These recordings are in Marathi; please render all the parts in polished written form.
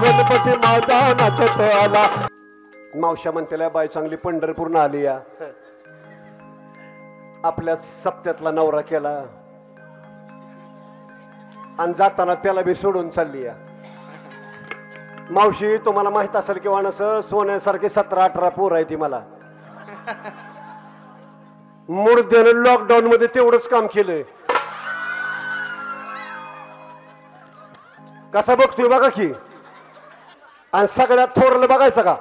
गणपती माझा नाचत आला. मावशा म्हणतेला बाई चांगली पंढरपूरनं आली या, आपल्या सप्त्यातला नवरा केला आणि जाताना त्याला बी सोडून चालली या. मावशी तुम्हाला माहित असेल किंवा नसं, सोन्यासारखे 17-18 पोर आहे ती मला. मुर्द्यानं लॉकडाऊन मध्ये तेवढंच काम केलंय. कसा बघतोय बघा की, आणि सगळ्यात थोरलं बघायचं का?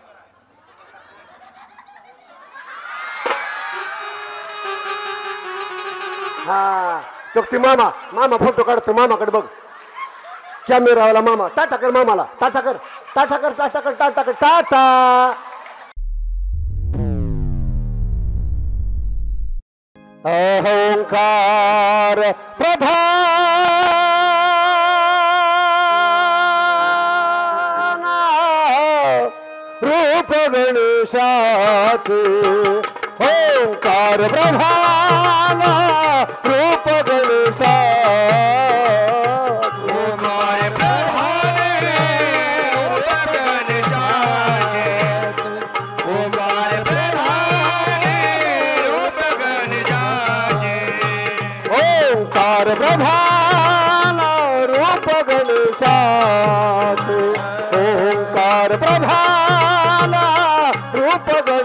हा तो ती मामा, मामा फोटो काढतो, मामाकडे बघ कॅमेरावाला. मामा टाटा कर, मामाला टाटा कर, टाटा कर, टाटा कर, टाटा कर, टाटा. अहंकार प्रधान रूप गणेशाचे, ओंकार प्रधान रूप गणेशा. प्रधान रूप गणेशाचे, ओंकार प्रधान रूप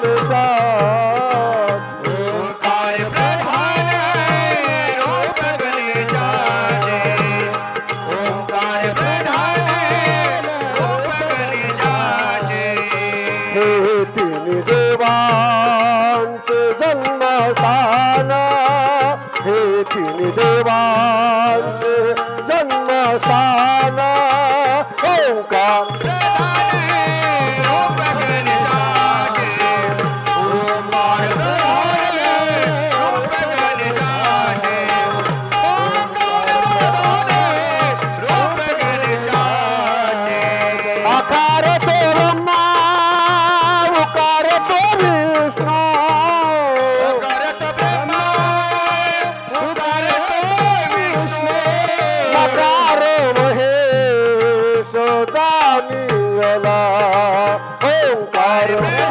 गणेशाचे, ओंकार प्रधान रूप गणेशाचे, ओंकार प्रधान रूप गणेशाचे. हे तिन्ही देवांचे जन्मस्थान, हे तिन्ही देवांचे जन्मस्थान, ओंकार प्रधान रूप गणेशाचे, ओंकार प्रधान रूप गणेशाचे, ओंकार प्रधान रूप गणेशाचे. आकार तो ब्रह्मा, उकार तो विष्णू, ओंकार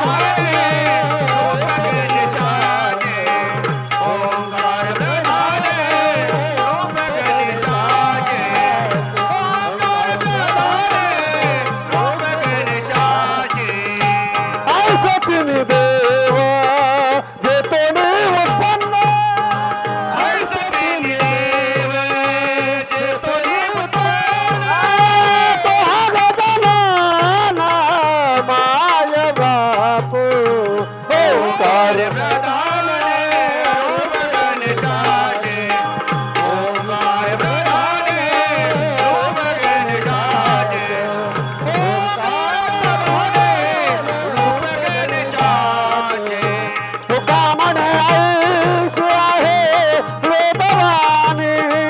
ओंकार प्रधान रूप गणेशाचे, ओंकार प्रधान रूप गणेशाचे. ऐसे तिन्ही देव जे तोने उत्पन्न, ऐसे तिन्ही देव जे तोने उत्पन्न, तो हा गजानन माय बापू. ओंकार प्रधान रूप गणेशाचे, ओंकार प्रधान रूप गणेशाचे, ओंकार प्रधान रूप गणेशाचे. तुका म्हणे ऐश आहे वेदवाणी,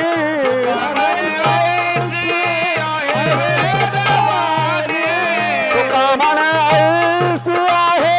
तुका म्हणे ऐश आहे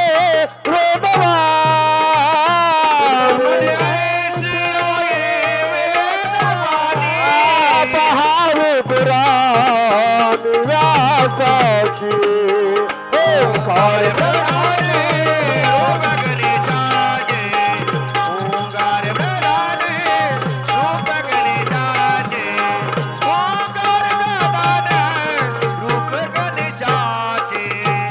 पहाड पुराण व्यासाची. ओंकार प्रधान रूप गणेशाचे, ओंकार प्रधान रूप गणेशाचे, ओंकार प्रधान रूप गणेशाचे.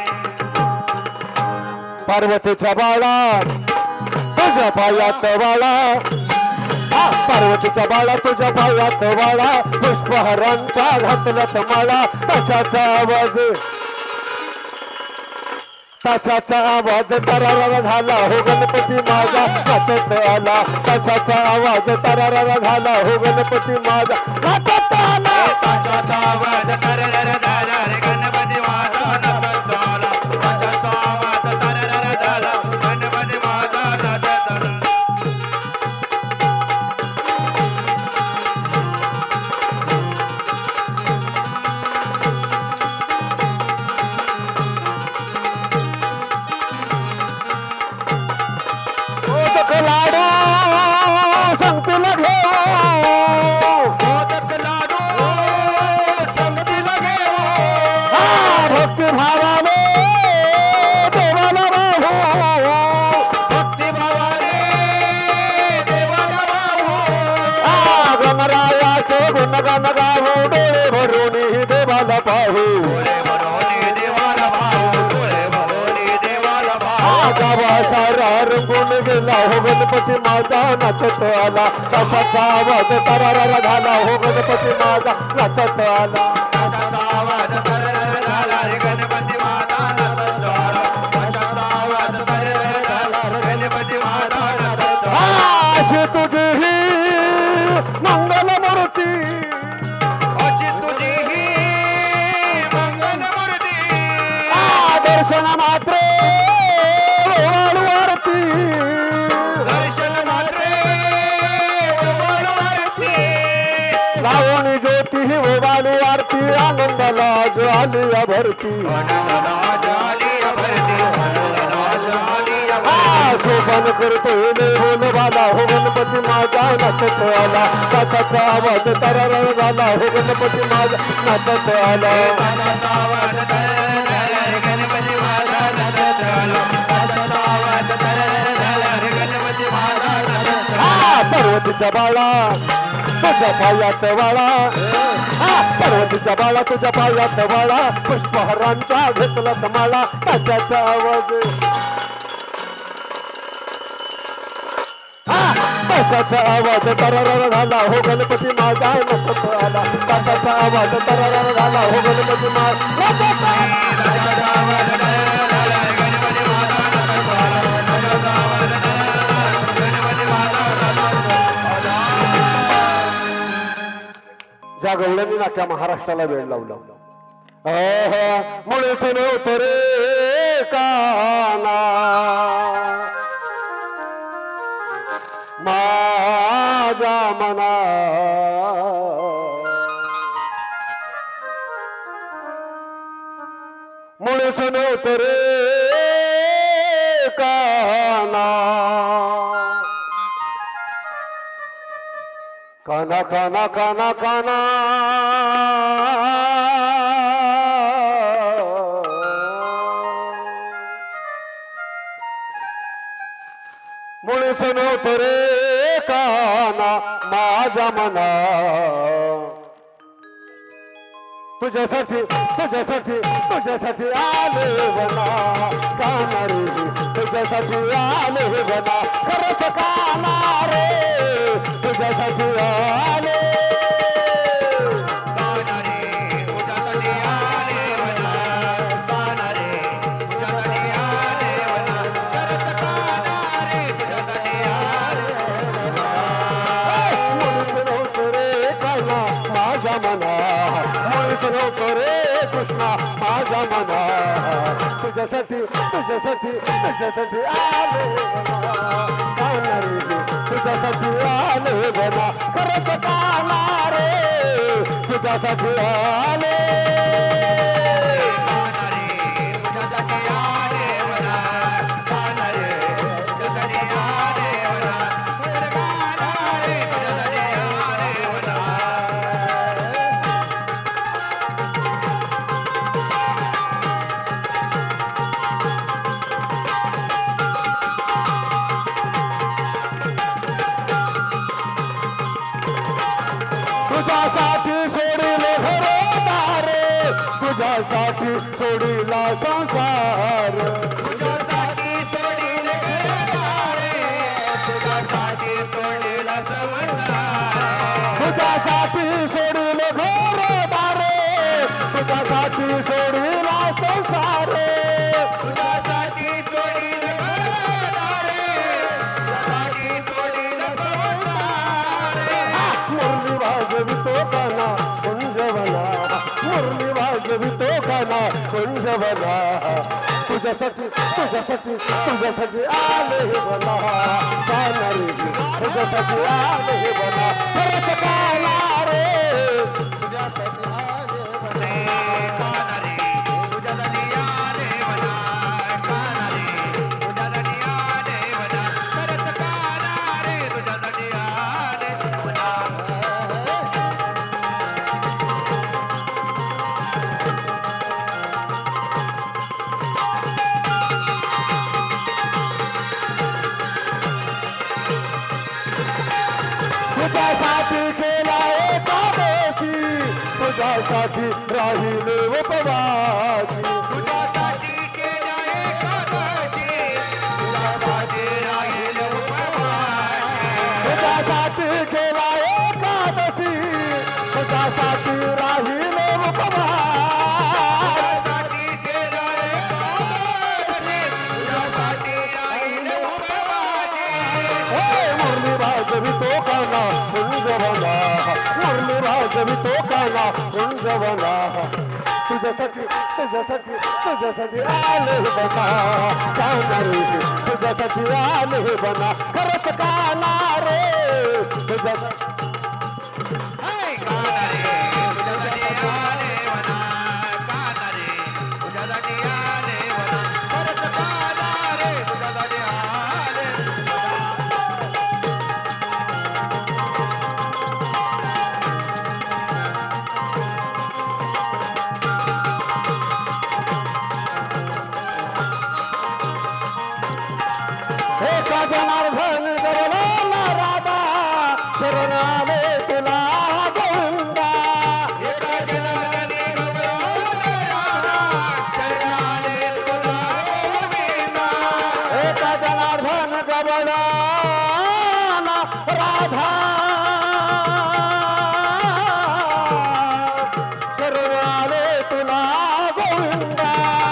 पार्वतीच्या बाळा तुझ्या पायात बाळा, पार्वतीच्या बाळा तुझ्या पायात बाळा, पुष्पहारांचा घातल्यात माळा. तशाचा आवाज, तशाचा आवाज तरारा झाला हो गणपती माझा नाचत आला. तशाचा आवाज तरारा झाला हो गणपती माझा नाचत आला. तशाचा आवाज तरारा झाला रे गणपती माझा नाचत आला. तशाचा आवाज तरारा झाला गणपती माझा नाचत आला. लाडू संगतीला घेऊ, मोदक लाडू संगतीला घेऊ, गावाचा रंगून गेला हो गणपती माझा नाचत आला कशाचा आवाज तरारा झाला हो गणपती माझा नाचत आला कशाचा आवाज तरारा झाला रे गणपती माझा नाचत आला कशाचा आवाज तरारा झाला रे गणपती माझा नाचत आला अशी तुझी ही मंगल मूर्ती अशी तुझी ही मंगल मूर्ती दर्शन मात्र आरती दर्शन मात्रे आरती लावणी ज्योती ही ओवाळी आरती आनंदाला आज आली भरती शोभन करतोय बोल बाला हो गणपती माझा नाचत आला काचाचा आवाज तरारा झाला हो गणपती माझा नाचत आला गणपती माझा नाचत आला कशाचा आवाज तरारा झाला रे गणपती माझा नाचत आला पर्वतीच्या बाळा तुझ्या पायात वाळा पर्वतीच्या बाळा तुझ्या पायात वाळा पुष्पहारांचा घेतला तमाळा कशाचा आवाज कशाचा आवाज तरारा झाला हो गणपती माझा नाचत आला कशाचा आवाज तरारा झाला हो गणपती माझा ज्या गवळ्यांनी नाक्या महाराष्ट्राला वेळ लावला मुळे नव्हतं रे काना माझ्या मना मुळेच नव्हतं रे काना काना काना काना काना मुळेच नव्हतं रे काना माझ्या मना तुझ्यासाठी तुझ्यासाठी तुझ्यासाठी आले बना काना रे तुझ्यासाठी आले बना खरंच काना रे तुझ्यासाठी आले रे कृष्णा माझा मना तुझ्यासाठी तुझ्यासाठी तुझ्यासाठी आले बना रे तुझ्यासाठी आले बना खरंच काना रे तुझ्यासाठी आले तुझ्यासाठी सोडिले घरदारे तुझ्यासाठी सोडिला संसार तुझ्यासाठी सोडिले घरदारे तुझ्यासाठी सोडिला संसार तुझ्यासाठी सोडिले घरदारे तुझ्यासाठी सोडिला संसार तुझ्यासाठी सोडिले घरदारे तुझ्यासाठी सोडिला संसार मुरली वाजवितो काना कुंजवना मुरली वाजवितो काना कुंजवना तुझ्यासाठी तुझ्यासाठी तुझ्यासाठी आले बना काना रे तुझ्यासाठी आले बना खरंच काना रे तुझ्यासाठी आले बना काना रे तुझ्यासाठी आले बना काना रे तुझ्यासाठी आले बना खरंच काना रे तुझ्यासाठी आले बना तुझ्यासाठी केला एकादशी तुझ्यासाठी राहिले उपवासी तुझ्यासाठी केला एकादशी राजवितो काना कुंजवना मुरली राजवितो काना कुंजवना तुझ्यासाठी तुझ्यासाठी तुझ्यासाठी आले बना काना रे तुझ्यासाठी आले बना खरंच काना रे तुझ्यासाठी जनार्दन गवळला राधा शरणाले तुला गोविंदा एका जनार्दनी गवळला शरणाले तुला गोविंदा एका जनार्दन गवळला राधा शरणाले तुला गोविंदा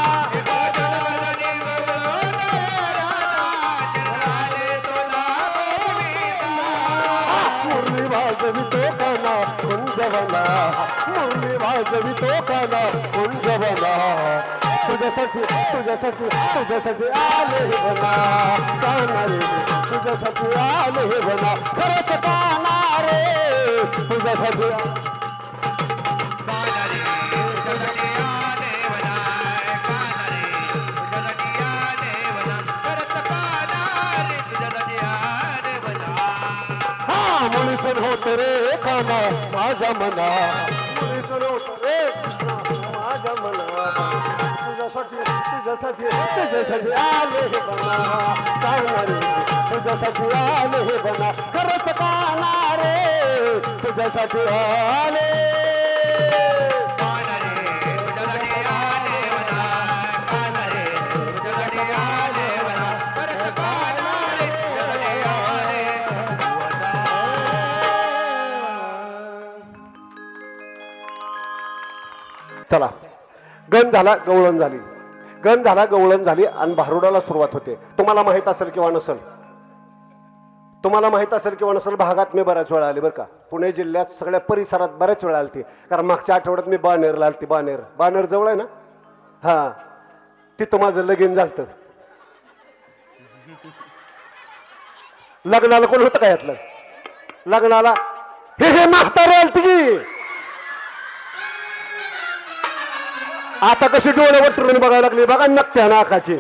वाजवितो काना कुंजवना मुरली वाजवितो काना कुंजवना तुझ्यासाठी तुझ्यासाठी तुझ्यासाठी आले बना काना रे तुझ्यासाठी आले बना खरंच काना रे तुझ्यासाठी मुलीसून होत रे काना माझ्या मना मुलीसून होत रे माझ्या मना तुझ्यासाठी तुझ्यासाठी तुझ्यासाठी आले हे बना काना रे तुझ्यासाठी आले हे बना खरंच काना रे तुझ्यासाठी आले चला गण झाला गवळण झाली गण झाला गवळण झाली आणि भारुडाला सुरुवात होते तुम्हाला माहित असेल किंवा नसेल तुम्हाला माहित असेल किंवा नसेल भागात मी बऱ्याच वेळा आले बरं का पुणे जिल्ह्यात सगळ्या परिसरात बऱ्याच वेळा आलती कारण मागच्या आठवड्यात मी बानेरला आलती बानेर जवळ आहे ना हा तिथं माझं लगीन झालं लग्नाला कोण होतं का यातलं लग्नाला हे म्हातारे आलती की आता कशी डोळे वटरून बघायला लागली बघा नक्त्या नाकाची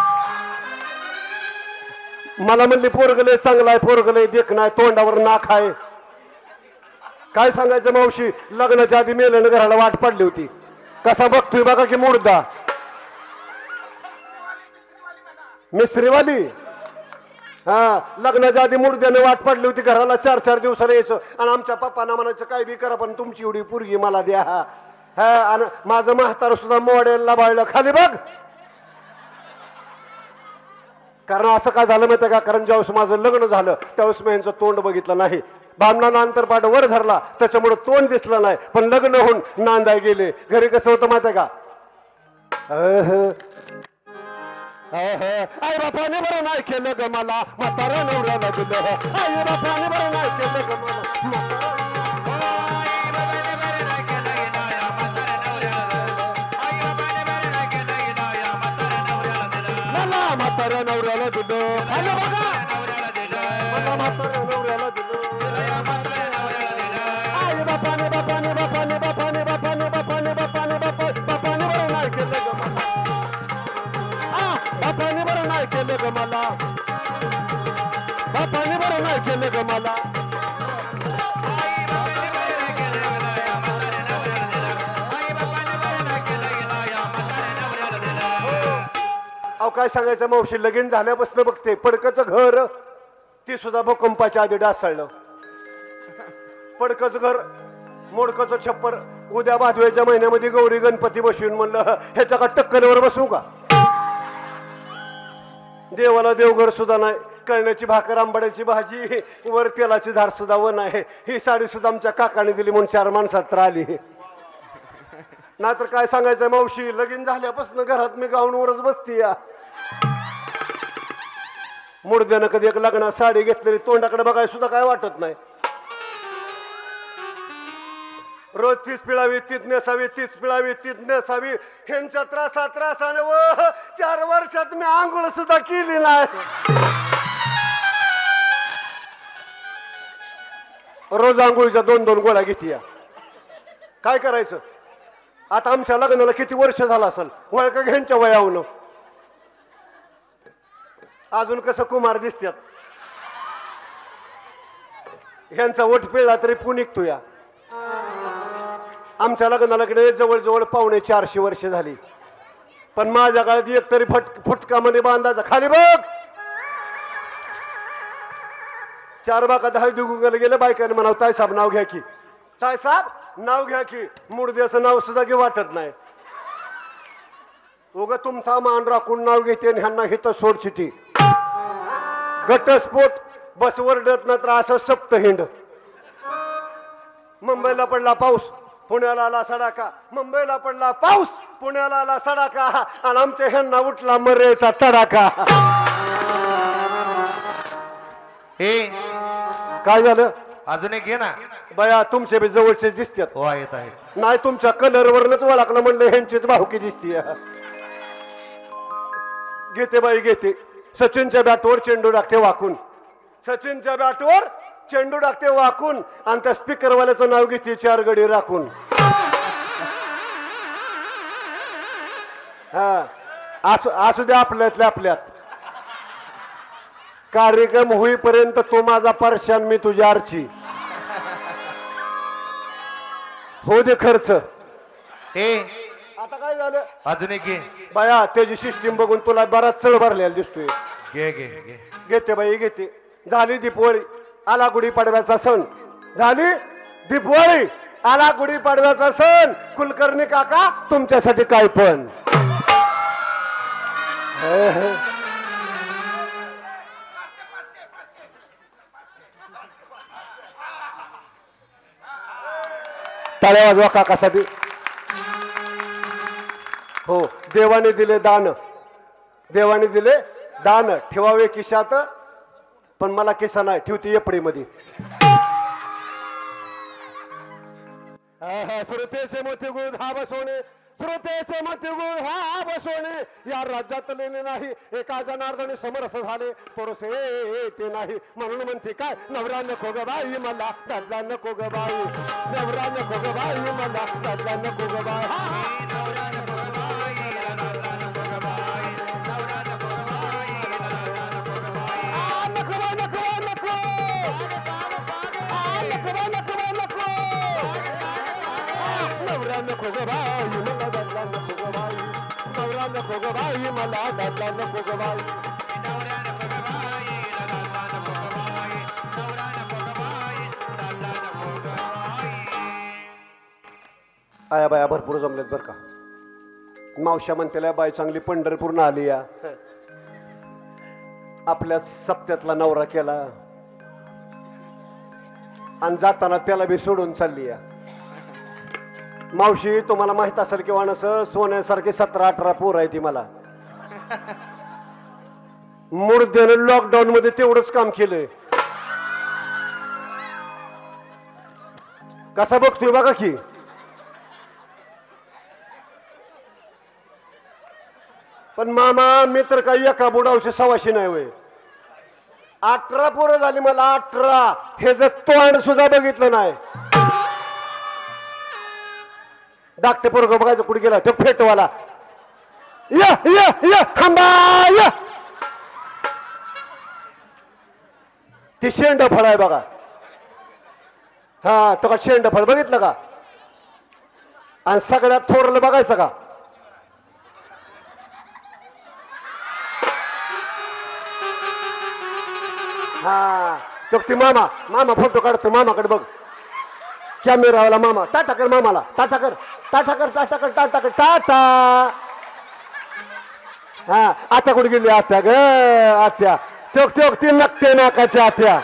मला म्हणली पोरगलय चांगला आहे पोरगलय देख नाही तोंडावर नाक आहे काय सांगायचं मावशी लग्नाच्या आधी मेल्यानं घराला वाट पडली होती कसा बघतोय बघा की मुर्दा मिस्त्रीवाली हा लग्नाच्या आधी मुर्द्याने वाट पडली होती घराला 4-4 दिवसाला यायचं आणि आमच्या पप्पांना म्हणायचं काय बी करा पण तुमची एवढी पोरगी मला द्या हा आणि माझं म्हातार सुद्धा मॉडेलला बाळलं खाली बघ कारण असं काय झालं माहिती का कारण ज्यावेळेस माझं लग्न झालं त्यावेळेस मी यांचं तोंड बघितलं नाही बामणानं अंतरपाठ वर धरला त्याच्यामुळे तोंड दिसलं नाही पण लग्न होऊन नांदाय गेले घरी कसं होतं माहिती का आई बापाने बरं नाही केलं ग मला म्हातारा नवऱ्याला दिलं आई बापाने बरं नाही केलं ग मला म्हाताऱ्या नवऱ्याला दिलं मला म्हाताऱ्या नवऱ्याला दिलं आई बापाने बापाने बापाने बापाने बापाने बापाने बापाने बापाने बरं नाही केलं ग मला बापाने बरं नाही केलं ग मला बापाने बरं नाही केलं ग मला अहो काय सांगायचं मावशी लगीन झाल्यापासून बघते पडकचं घर ती सुद्धा भूकंपाच्या आधी डासळलं पडकचं घर मोडकचं छप्पर उद्या भादव्याच्या महिन्यामध्ये गौरी गणपती बसवून म्हणलं ह्याच्या का टक्कलवर बसू का देवाला देवघर सुद्धा नाही कळण्याची भाकर आंबाड्याची भाजी वर तेलाची धार सुद्धा वन आहे ही साडी सुद्धा आमच्या काकाने दिली म्हणून 4 माणसात तर आली नाहीतर काय सांगायचं मावशी लगीन झाल्यापासून घरात मी गाऊनवरच बसती या मुडद्यानं कधी एक लग्नात साडी घेतलेली तोंडाकडे बघायला सुद्धा काय वाटत नाही. रोज तीच पिळावी तीच नेसावी तीच पिळावी तीच नेसावी. ह्यांच्या त्रासाने व 4 वर्षात मी आंघोळ सुद्धा केली नाही. रोज आंघोळीच्या 2-2 गोळ्या घेते. काय करायचं आता? आमच्या लग्नाला किती वर्ष झालं असेल, वळका घ्यांच्या वयावनं अजून कसं कुमार दिसतात. ह्यांचा वट पिळला तरी पुन निघतो या. आमच्या लग्नाला कडे जवळजवळ 450 वर्ष झाली, पण माझ्या काळात एक तरी फुटकामध्ये बांधायचा. खाली बघ 4 बाका 10 दुगुगल गेले. बायकाने म्हणाव ताईसाहेब नाव घ्या की, ताईसाहेब नाव घ्या की. मुडद्याचं नाव सुद्धा घे वाटत नाही. उग तुमचा मान राखून नाव घेते आणि ह्यांना हित सोडचिटी. घटस्फोट बस वरडत ना तर असं सप्त हिंड. मुंबईला पडला पाऊस, पुण्याला आला सडाका. मुंबईला पडला पाऊस, पुण्याला आला सडाका. आणि आमच्या ह्यांना उठला मरेचा तडाका. हे काय झालं? अजून एक घे ना. बया तुमचे बी जवळचे दिसतात. हो आहेत आहेत. नाही तुमच्या कलरवरच ओळखलं म्हणलं ह्यांचीच भावकी दिसतीये. घेते बाई घेते. सचिनच्या बॅटवर चेंडू टाकते वाकून. सचिनच्या बॅटवर चेंडू टाकते वाकून आणि त्या स्पीकरवाल्याचं नाव घेते 4 गडी राखून. हा असू द्या आपल्यातल्या आपल्यात. कार्यक्रम होईपर्यंत तो माझा परशान मी तुझी आरची. हो दे खर्च. हे आता काय झालं? अजून एक घे. बाया त्याची सिस्टीम बघून तुला बराच चढ भरलेला दिसतोय. घे घे घे. घेते बाई घेते. झाली दीपवळी, आला गुढीपाडव्याचा सण. झाली दीपवळी, आला गुढीपाडव्याचा सण. कुलकर्णी काका तुमच्यासाठी काय पण. टाळ्या वाजवा काकासाठी. हो देवाने दिले दान, देवाने दिले दान. ठेवावे खिशात पण मला किस्सा नाही, ठेवते एपडीमध्ये. श्रोतेचे मोती गुळ हा बसवणे, श्रोतेचे मोती गुळ हा बसवणे. या राज्यात लेणे नाही एका जनार्दने समरस झाले पोरसे ते नाही. म्हणून म्हणते काय नवरा नको ग बाई मला दादला नको ग बाई. नवरा नको ग बाई मला दादला नको ग बाई. नको ग बाई मला दादला नको ग बाई. नवरा नको ग बाई मला दादला नको ग बाई. आया बाया भरपूर जमलेत बर का. मावश्या म्हणतेल्या बाई चांगली पंढरपूरनं आली या. आपल्या सप्त्यातला नवरा केला आणि जाताना त्याला बी सोडून चालली या. मावशी तुम्हाला माहित असेल किंवा नसं सोन्यासारखे 17-18 पोर आहे ती मला. मुडद्यानं लॉकडाऊन मध्ये तेवढंच काम केलंय. कसा बघतोय बघा की. पण मामा मी तर काही एका बुडावशी सवाशी नाही होय. 18 पोरं झाली मला 18. हे जर तोंड सुद्धा बघितलं नाही. धाकटे पोरग बघायचं कुठे गेला तो फेटवाला. या या या थांबा या. ती शेंड फळ आहे बघा. हा तो का शेंड फळ बघितलं का? आणि सगळ्यात थोरलं बघायचं का? हा तो ती मामा. मामा फोटो काढतो मामाकडे बघ. कॅमेरावाला मामा. टाटा कर मामाला. टाटा कर टाटा कर टाटा कर टाटा कर टाटा. हा आता कुठे गेली आत्या ग? आत्या चोक चोक ती नकते नाकाच्या आत्या.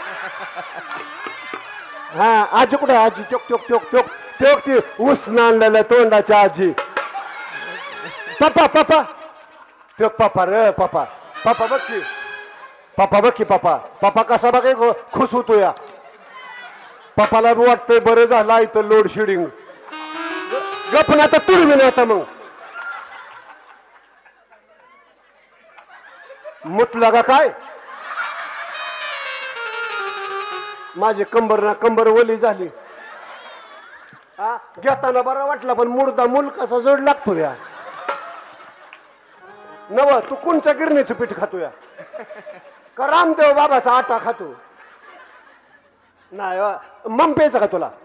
हा आजी कुठे? आजी चोक चोक चोक चोक चोक ती उसनं आणलेल्या तोंडाच्या आजी. पप्पा पप्पा चोक पप्पा रे पप्पा. पप्पा बघ की पापा बघ की पापा पापा कसा बघ खुश होतो या पापाला बी वाटतंय बरं झालं इथं लोड शेडिंग गपन आता तुडवी नाही आता मग मुतला का काय माझी कंबर ओली झाली घेताना बरा वाटला पण मुर्दा मूल कसा जड लागतो या नव तू कोणच्या गिरणीचं पीठ खातो या का रामदेव बाबाचा आटा खातो नाही मम प्यायचा का तुला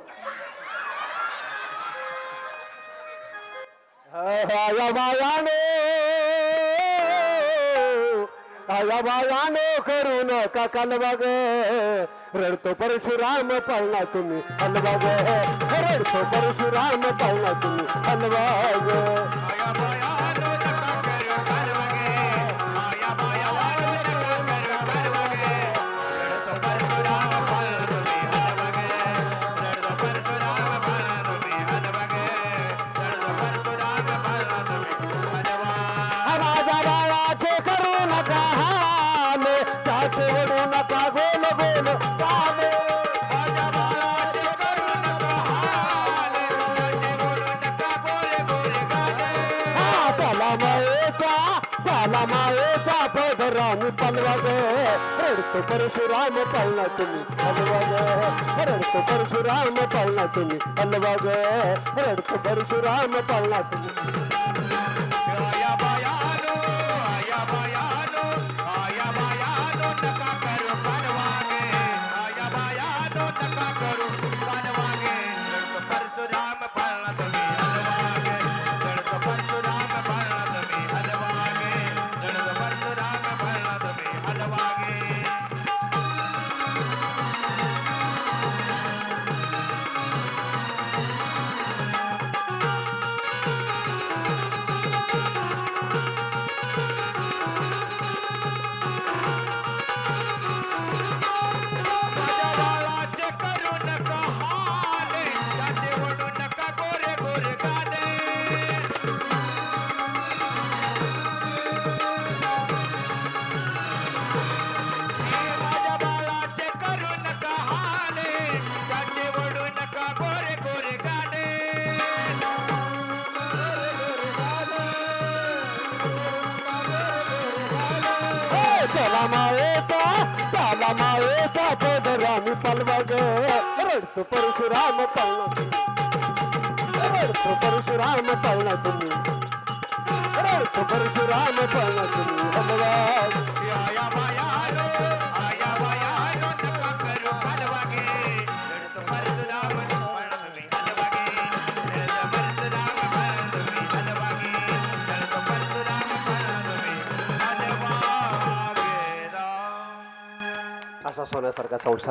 आया बायानो करू नका कालबाग रडतो परशुराम पाळला तुम्ही हलबाग रडतो परशुराम पाळला तुम्ही हलबाग आया बायानो नका करू कालबागे आया बायानो नका करू कालबागे रडतो परशुराम पाळला तुम्ही हलबागे रडतो परशुराम पाळला तुम्ही हलबागे रडतो परशुराम पाळला तुम्ही हलबाग माझ्या बाळाचे करू नका हाल त्याचे वडू नका गोल गोल कामे माझ्या बाळाचे करू नका हाल त्याचे बोलू नका गोरे गोरे गाणे त्याला मायेचा पदरामी पलवाग रडतो परशुराम पाळला तुम्ही हलवाग रडतो परशुराम पाळला तुम्ही हलवाग रडतो परशुराम पाळला तुम्ही आया बायानो नका करू कालवागे आया बायानो नका करू कालवागे रडतो परशुराम पाळला तुम्ही हलवागे रडतो परशुराम पाळला तुम्ही हलवागे रडतो परशुराम पाळला तुम्ही हलवागे माझ्या बाळाचे करू नका हाल त्याचे वडू नका गोरे गोरे गाणे माझ्या बाळाचे करू नका हाल त्याचे वडू नका गोरे गोरे गाणे त्याला मायेचा पदरामी पलवाग रडतो परशुराम पाळला रडतो परशुराम पाळला तुम्ही रडतो परशुराम पाळला तुम्ही हलवाग आया बायानो नका करू कालवागे रडतो परशुराम पाळला तुम्ही हलवागे रडतो परशुराम पाळला तुम्ही हलवागे रडतो परशुराम पाळला तुम्ही हलवागे असा सोन्यासारखा संसार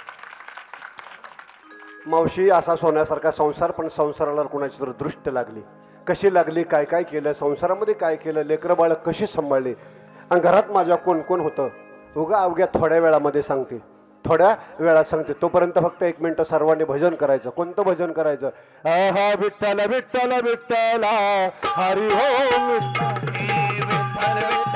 मावशी असा सोन्यासारखा संसार पण संसाराला कुणाची तर दृष्ट लागली कशी लागली काय काय केलं संसारामध्ये काय केलं लेकरं बाळ कशी सांभाळली आणि घरात माझ्या कोण कोण होतं उगा अवघ्या थोड्या वेळामध्ये सांगते थोड्या वेळात सांगते तोपर्यंत फक्त 1 मिनिट सर्वांनी भजन करायचं कोणतं भजन करायचं आहा विठ्ठल विठ्ठल विठ्ठला हरी ओम विठ्ठल विठ्ठल